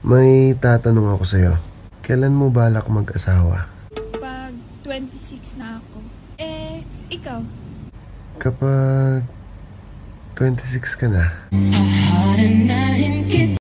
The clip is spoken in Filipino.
May tatanong ako sa'yo. Kailan mo balak mag-asawa? Pag 26 na ako. Ikaw? Kapag 26 ka na.